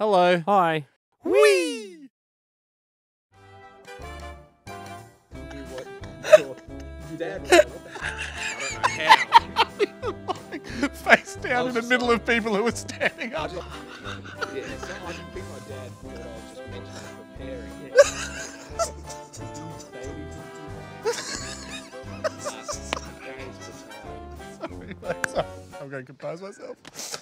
Hello. Hi. Whee! Do what your dad was. I don't know how. Face down in the middle of people who are standing up. Yeah, so I think my dad thought I was just mentally preparing. Sorry, mate. Sorry. I'm going to compose myself.